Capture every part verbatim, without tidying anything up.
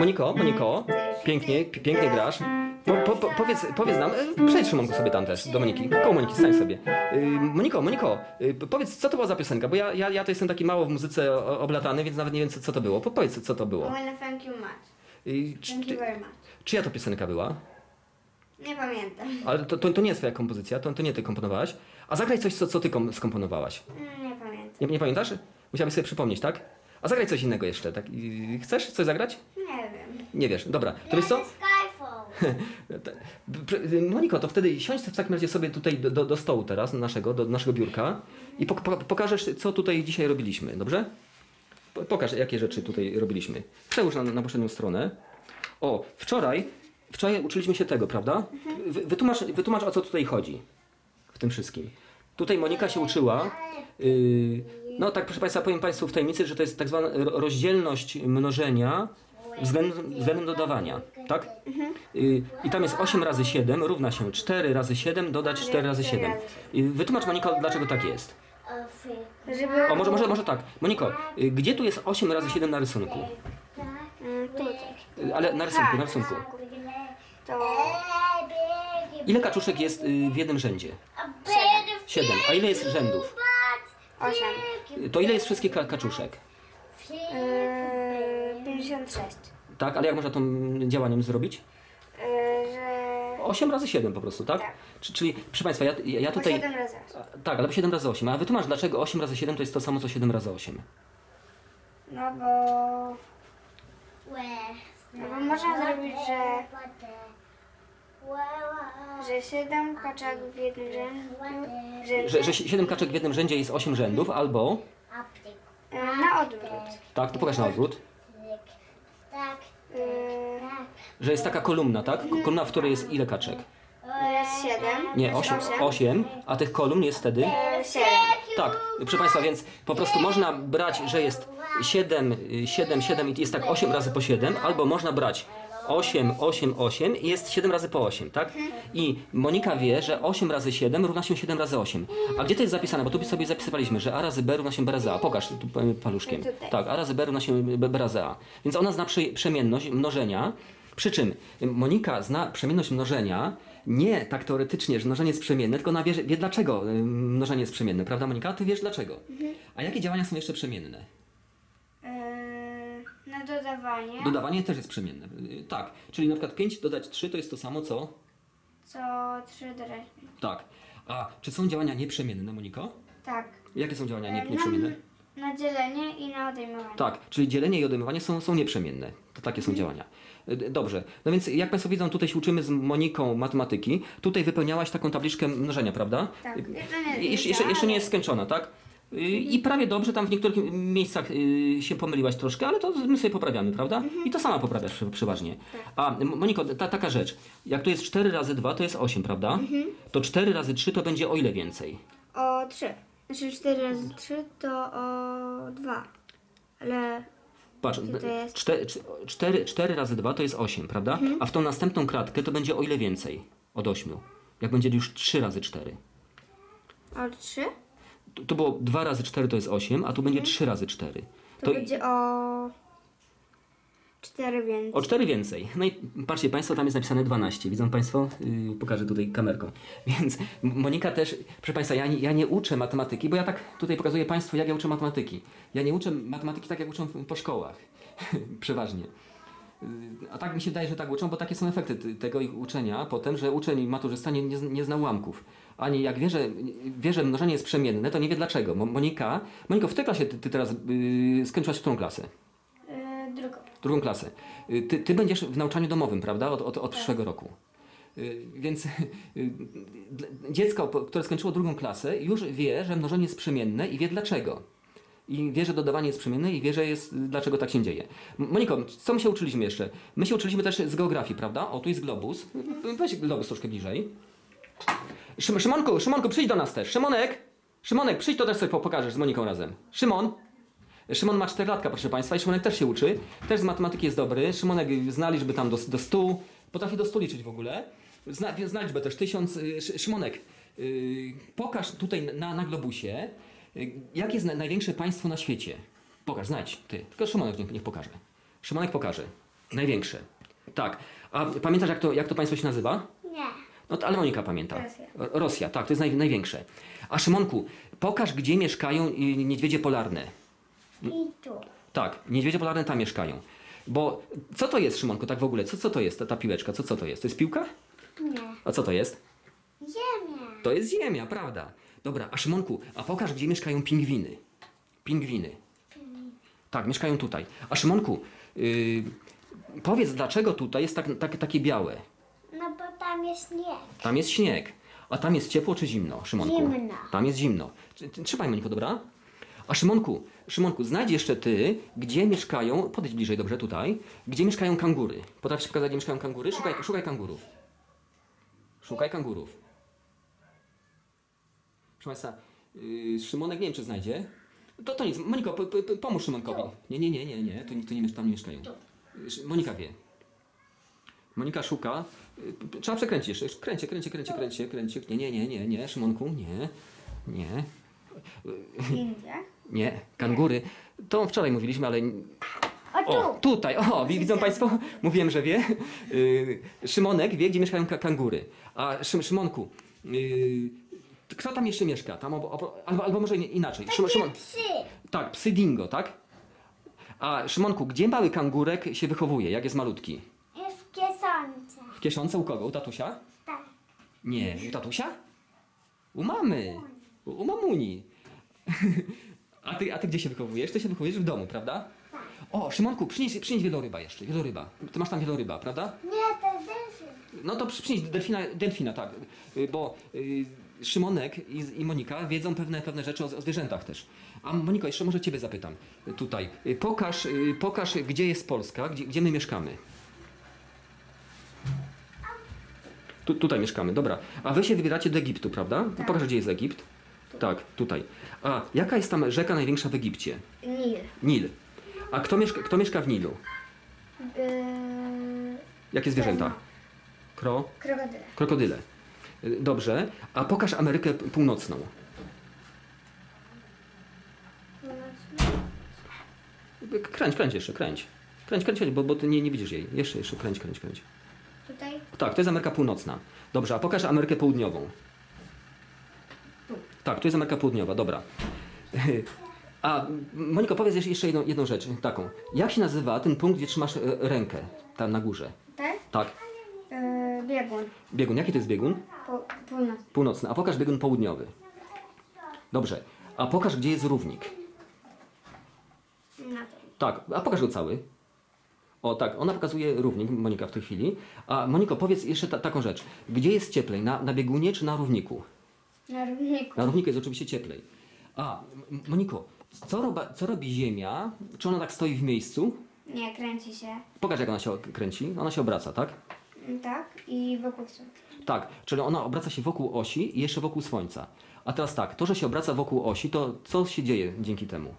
Moniko, Moniko, pięknie, pi- pięknie grasz. Po, po, po, powiedz, powiedz nam, e, przejdź Szymonku sobie tam też, do Moniki, koło Moniki, stań sobie. Y, Moniko, Moniko, y, powiedz, co to była za piosenka, bo ja, ja, ja to jestem taki mało w muzyce o- oblatany, więc nawet nie wiem, co, co to było. Po, powiedz, co to I było. wanna thank you much. Y, czy, Thank you very much. czyja to piosenka była? Nie pamiętam. Ale to, to, to nie jest twoja kompozycja, to, to nie ty komponowałaś. A zagraj coś, co, co ty kom, skomponowałaś. Mm, Nie pamiętam. Nie, nie pamiętasz? Musiałabyś sobie przypomnieć, tak? A zagraj coś innego jeszcze, tak? Y, chcesz coś zagrać? Nie wiem. Nie wiesz, dobra. To wiesz co? Skyfall. Moniko, to wtedy siądź w takim razie sobie tutaj do, do, do stołu teraz, naszego, do naszego biurka i pok po pokażesz, co tutaj dzisiaj robiliśmy, dobrze? Po pokaż, jakie rzeczy tutaj robiliśmy. Przełóż na, na poprzednią stronę. O, wczoraj, wczoraj uczyliśmy się tego, prawda? Wy, wytłumacz, wytłumacz, o co tutaj chodzi w tym wszystkim. Tutaj Monika się uczyła, yy, no tak proszę Państwa, powiem Państwu w tajemnicy, że to jest tak zwana ro- rozdzielność mnożenia względem, względem dodawania, tak? Y, I tam jest osiem razy siedem równa się cztery razy siedem dodać cztery razy siedem. Y, Wytłumacz Moniko, dlaczego tak jest. Żeby... O, może, może, może tak. Moniko, y, gdzie tu jest osiem razy siedem na rysunku? Mm, tutaj. Y, Ale na rysunku, na rysunku. To... Ile kaczuszek jest y, w jednym rzędzie? siedem. A ile jest rzędów? Osiem. Y, To ile jest wszystkich ka kaczuszek? Yy, pięćdziesiąt sześć. Tak, ale jak można to działaniem zrobić? Yy, że... osiem razy siedem po prostu, tak? Tak. Czy- Czyli, proszę Państwa, ja, ja ja Po tutaj... siedem razy osiem. Tak, ale siedem razy osiem. A wytłumacz, dlaczego osiem razy siedem to jest to samo co siedem razy osiem? No bo... No bo można zrobić, że... Że siedem kaczek w jednym rzędzie... Że, że siedem kaczek w jednym rzędzie jest osiem rzędów, albo... Yy, na odwrót. Tak, to pokaż na odwrót. Yy, Że jest taka kolumna, tak? Ko- Kolumna, w której jest ile kaczek? jest siedem. Nie, osiem, osiem, a tych kolumn jest wtedy... Yy, siedem. Tak, proszę Państwa, więc po prostu można brać, że jest siedem, siedem, siedem i jest tak osiem razy po siedem, albo można brać osiem, osiem, osiem i jest siedem razy po osiem, tak? I Monika wie, że osiem razy siedem równa się siedem razy osiem. A gdzie to jest zapisane? Bo tu sobie zapisywaliśmy, że a razy b równa się b razy a. Pokaż tu pa- paluszkiem. Tutaj. Tak, a razy b równa się b, b razy a. Więc ona zna przy, przemienność mnożenia. Przy czym Monika zna przemienność mnożenia nie tak teoretycznie, że mnożenie jest przemienne, tylko ona wie, że- wie dlaczego y, mnożenie jest przemienne, prawda Monika? Ty wiesz dlaczego. A jakie działania są jeszcze przemienne? Yy, na dodawanie. Dodawanie też jest przemienne. Y, Tak, czyli na przykład pięć dodać trzy to jest to samo co? Co trzy dodać. Tak. A czy są działania nieprzemienne, Moniko? Tak. Jakie są działania nie, Yy, nieprzemienne? Na, na dzielenie i na odejmowanie. Tak, czyli dzielenie i odejmowanie są, są nieprzemienne. To takie są działania. Y, Dobrze. No więc jak Państwo widzą, tutaj się uczymy z Moniką matematyki. Tutaj wypełniałaś taką tabliczkę mnożenia, prawda? Tak. Y, Jeszcze nie- Jeszcze, jeszcze, jeszcze nie jest skończona, tak? Y, I prawie dobrze, tam w niektórych miejscach y, się pomyliłaś troszkę, ale to my sobie poprawiamy, prawda? I to sama poprawiasz przy- przeważnie. A M- Moniko, ta, taka rzecz. Jak to jest cztery razy dwa, to jest osiem, prawda? To cztery razy trzy to będzie o ile więcej? O trzy. Znaczy cztery razy trzy to o dwa. Ale Patrz, to jest? cztery, cztery, cztery razy dwa to jest osiem, prawda? A w tą następną kratkę to będzie o ile więcej od ośmiu? Jak będzie już trzy razy cztery. o trzy To, to było dwa razy cztery to jest osiem, a tu będzie trzy razy cztery. to, To będzie o cztery więcej. o cztery więcej. No i patrzcie Państwo, tam jest napisane dwanaście. Widzą Państwo? Yy, pokażę tutaj kamerką. Więc M- Monika też, proszę Państwa, ja nie, ja nie uczę matematyki, bo ja tak tutaj pokazuję Państwu, jak ja uczę matematyki. Ja nie uczę matematyki tak, jak uczą w- po szkołach. Przeważnie. Yy, A tak mi się wydaje, że tak uczą, bo takie są efekty ty- tego ich uczenia potem, że uczeń maturzysta nie, nie, z- nie zna ułamków. Ani jak wie, że, wie, że mnożenie jest przemienne, to nie wie dlaczego. Mo- Monika, Moniko, w tej klasie ty, ty teraz yy, skończyłaś którą klasę? Yy, drugą. Drugą klasę. Y, Ty, ty będziesz w nauczaniu domowym, prawda? Od, od, od przyszłego roku. Y, Więc y, dla- dziecko, po- które skończyło drugą klasę, już wie, że mnożenie jest przemienne i wie dlaczego. I wie, że dodawanie jest przemienne i wie, że jest, dlaczego tak się dzieje. M- Moniko, co my się uczyliśmy jeszcze? My się uczyliśmy też z geografii, prawda? O, tu jest globus. Weź globus troszkę bliżej. Szym, Szymonku, Szymonku, przyjdź do nas też. Szymonek! Szymonek, przyjdź, to też sobie po- pokażesz z Moniką razem. Szymon! Szymon ma cztery latka, proszę Państwa, i Szymonek też się uczy. Też z matematyki jest dobry. Szymonek zna liczby tam do, do stu. Potrafi do stu liczyć w ogóle. Zna, zna liczbę też tysiąc. Y, Szy- Szymonek, yy, pokaż tutaj na, na globusie, yy, jakie jest na, największe państwo na świecie. Pokaż, znajdź ty. Tylko Szymonek niech, niech pokaże. Szymonek pokaże. Największe. Tak. A pamiętasz, jak to, jak to państwo się nazywa? Nie. No to, ale Monika pamięta. Rosja. Rosja, tak, to jest naj, największe. A Szymonku, pokaż, gdzie mieszkają y, niedźwiedzie polarne. I tu. Tak, niedźwiedzie polarne tam mieszkają. Bo co to jest, Szymonku, tak w ogóle? Co, co to jest ta, ta piłeczka? Co, co to jest? To jest piłka? Nie. A co to jest? Ziemia. To jest ziemia, prawda? Dobra, a Szymonku, a pokaż, gdzie mieszkają pingwiny. Pingwiny. Tak, mieszkają tutaj. A Szymonku, y, powiedz, dlaczego tutaj jest tak, tak, takie białe? No bo tam jest śnieg. Tam jest śnieg. A tam jest ciepło czy zimno, Szymonku? Zimno. Tam jest zimno. Tr- tr- Trzymaj, Moniko, dobra? A Szymonku, Szymonku, znajdź jeszcze ty, gdzie mieszkają, podejdź bliżej, dobrze, tutaj, gdzie mieszkają kangury. Potrafisz pokazać, gdzie mieszkają kangury? Szukaj, szukaj kangurów. Szukaj kangurów. Proszę Państwa, yy, Szymonek nie wiem, czy znajdzie. To, to nic, Moniko, p- p- pomóż Szymonkowi. Nie, nie, nie, nie, nie, to, nie- to nie, miesz- tam nie mieszkają. Szy- Monika wie. Monika szuka. Y, p- Trzeba przekręcić jeszcze. Kręcie, kręcie, kręcie, kręcie, kręcie. Nie, nie, nie, nie, nie, Szymonku, nie, nie, India. nie. Kangury. To wczoraj mówiliśmy, ale... O tu. O, tutaj, o, wi- widzą Państwo? Mówiłem, że wie. Y, Szymonek wie, gdzie mieszkają ka- kangury. A Szym, Szymonku, y, kto tam jeszcze mieszka? Tam obo, obo, albo, albo może nie- inaczej. Szymon, Szymon, Psy. tak, psy dingo, tak? A Szymonku, gdzie mały kangurek się wychowuje, jak jest malutki? Jest w kiesonce. W kieszonce u kogo? U tatusia? Tak. Nie, u tatusia? U mamy. U, u mamuni. A ty, a ty gdzie się wychowujesz? Ty się wychowujesz w domu, prawda? O, Szymonku, przynieś, przynieś wieloryba jeszcze, wieloryba. Ty masz tam wieloryba, prawda? Nie, to jest delfin. No to przy- przynieś delfina, delfina, tak. Y, Bo y, Szymonek i, i Monika wiedzą pewne, pewne rzeczy o, o zwierzętach też. A Moniko, jeszcze może ciebie zapytam. y, Tutaj. Y, Pokaż, y, pokaż gdzie jest Polska, gdzie, gdzie my mieszkamy. Tu, tutaj mieszkamy, dobra. A wy się wybieracie do Egiptu, prawda? Tak. Pokaż, gdzie jest Egipt. Tak, tutaj. A jaka jest tam rzeka największa w Egipcie? Nil. Nil. A kto mieszka, kto mieszka w Nilu? Yy, Jakie zwierzęta? Kro? krokodyle. Krokodyle. Y, Dobrze. A pokaż Amerykę Północną. Y, Kręć, kręć jeszcze, kręć. Kręć, kręć, bo, bo ty nie, nie widzisz jej. Jeszcze, jeszcze, kręć, kręć, kręć. Tutaj. Tak, to jest Ameryka Północna. Dobrze, a pokaż Amerykę Południową. Tak, tu jest Ameryka Południowa, dobra. A Moniko, powiedz jeszcze- jeszcze jedną, jedną rzecz, taką. Jak się nazywa ten punkt, gdzie trzymasz e, rękę, tam na górze? Tak? Tak. Yy, biegun. Biegun, jaki to jest biegun? Po, północ. Północny. A pokaż biegun południowy. Dobrze. A pokaż, gdzie jest równik. Na to. Tak, a pokaż go cały. O tak, ona pokazuje równik, Monika w tej chwili. A Moniko, powiedz jeszcze ta, taką rzecz. Gdzie jest cieplej, na, na biegunie czy na równiku? Na równiku. Na równiku jest oczywiście cieplej. A, M- Moniko, co, roba, co robi Ziemia? Czy ona tak stoi w miejscu? Nie, kręci się. Pokaż, jak ona się kręci. Ona się obraca, tak? Mm, Tak. I wokół są. Tak, czyli ona obraca się wokół osi i jeszcze wokół Słońca. A teraz tak, to, że się obraca wokół osi, to co się dzieje dzięki temu?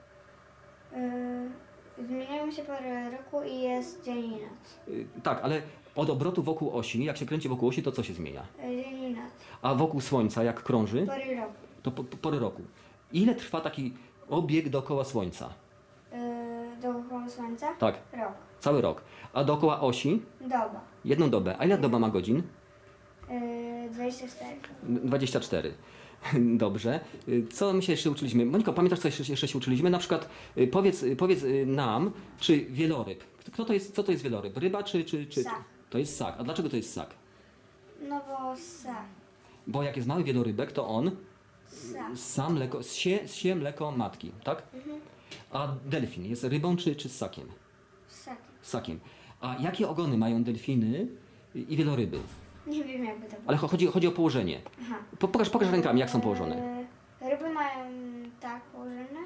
Yy, zmieniają się pory roku i jest dzień i noc. Y, tak, ale od obrotu wokół osi, jak się kręci wokół osi, to co się zmienia? Yy, dzień i noc. A wokół Słońca, jak krąży, Pory roku. to po, po, pory roku. Ile trwa taki obieg dookoła Słońca? Yy, dookoła słońca. Tak, Rok. cały rok. A dookoła osi? Doba. Jedną dobę. A ile doba ma godzin? Yy, dwadzieścia cztery. dwadzieścia cztery. Dobrze. Y, Co my się jeszcze uczyliśmy? Moniko, pamiętasz, co jeszcze, jeszcze się uczyliśmy? Na przykład y, powiedz, y, powiedz y, nam, czy wieloryb. Kto to jest, co to jest wieloryb? Ryba czy... czy, czy... Ssak. To jest ssak. A dlaczego to jest ssak? No bo sa. Bo jak jest mały wielorybek, to on Sa. sam mleko, zsie, zsie mleko matki, tak? A delfin jest rybą czy, czy ssakiem? Sa. Ssakiem. A jakie ogony mają delfiny i wieloryby? Nie wiem jakby to było. Ale cho- chodzi, chodzi o położenie. Aha. Po, pokaż, pokaż rękami, jak są położone. Yy, ryby mają tak położone,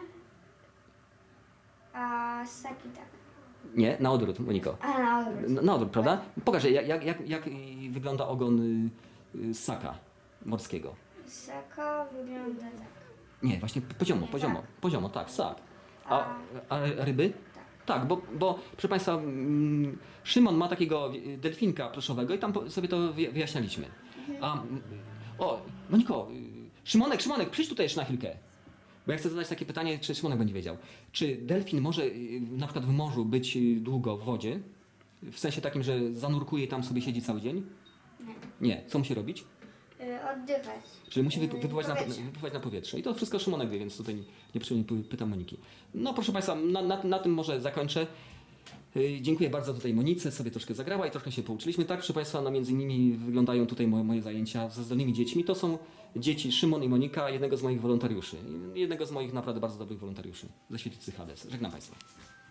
a ssaki tak. Nie, na odwrót, Moniko. A na odwrót. Na, na odwrót, prawda? Pokaż, jak, jak, jak, jak y, wygląda ogon y, y, ssaka morskiego. Ssaka wygląda tak. Nie, właśnie poziomo, poziomo, poziomo, tak, ssak. A, a ryby? Tak, bo, bo proszę Państwa, mm, Szymon ma takiego y, delfinka proszowego i tam po- sobie to wyja- wyjaśnialiśmy. A, mm, o, Moniko, y, Szymonek, Szymonek, przyjdź tutaj jeszcze na chwilkę. Bo ja chcę zadać takie pytanie, czy Szymonek będzie wiedział. Czy delfin może y, na przykład w morzu być y, długo w wodzie? W sensie takim, że zanurkuje i tam sobie siedzi cały dzień? Nie. Nie. Co musi robić? Y, oddychać. Czyli musi Y, wyp- wypływać na, powietrze. wypływać na powietrze. I to wszystko Szymonek wie, więc tutaj nie, niepotrzebnie py- pytam Moniki. No proszę Państwa, na, na, na tym może zakończę. Yy, dziękuję bardzo tutaj Monice, sobie troszkę zagrała i troszkę się pouczyliśmy. Tak, proszę Państwa, no między innymi wyglądają tutaj moje, moje zajęcia ze zdolnymi dziećmi. To są dzieci Szymon i Monika, jednego z moich wolontariuszy. Jednego z moich naprawdę bardzo dobrych wolontariuszy ze Świetlicy Hades. Żegnam Państwa.